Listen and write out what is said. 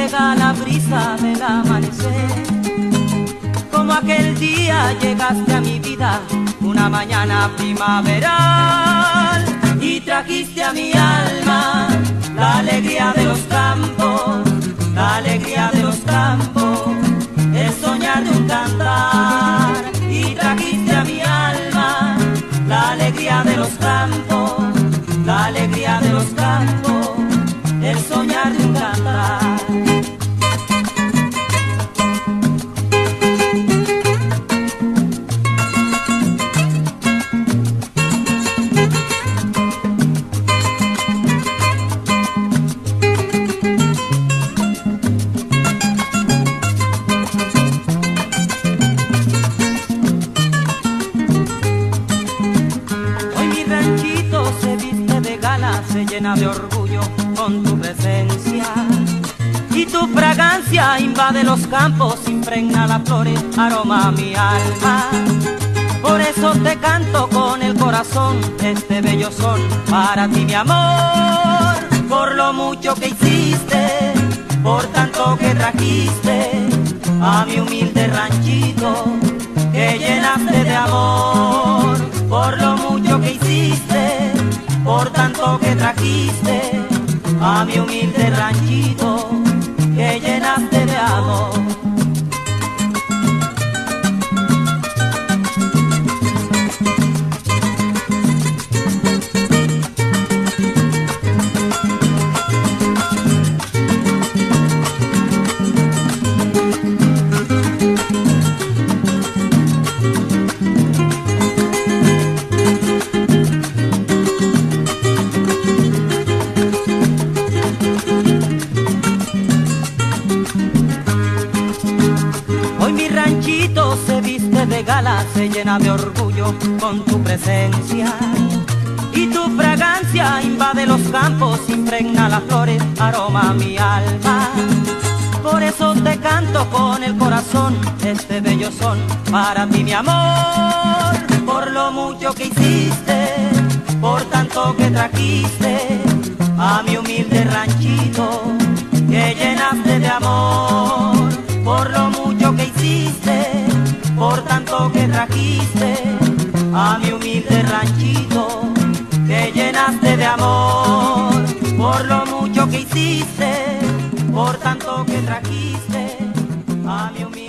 llega la brisa del amanecer. Como aquel día llegaste a mi vida, una mañana primaveral, y trajiste a mi alma la alegría de los campos, la alegría de los campos, el soñar de un cantar. Y trajiste a mi alma la alegría de los campos, la alegría de los campos, el soñar de un cantar. Se llena de orgullo con tu presencia, y tu fragancia invade los campos, impregna las flores, aroma a mi alma. Por eso te canto con el corazón este bello son para ti, mi amor. Por lo mucho que hiciste, por tanto que trajiste a mi humilde ranchito, que llenaste de amor. Por lo mucho que hiciste, por tanto que trajiste a mi humilde ranchito, que llenaste de amor. Se viste de gala, se llena de orgullo con tu presencia, y tu fragancia invade los campos, impregna las flores, aroma a mi alma. Por eso te canto con el corazón este bello son para ti, mi amor. Por lo mucho que hiciste, por tanto que trajiste a mi humilde ranchito, que llenaste de amor. Por lo mucho que hiciste, por tanto que trajiste a mi humilde ranchito, que llenaste de amor. Por lo mucho que hiciste, por tanto que trajiste a mi humilde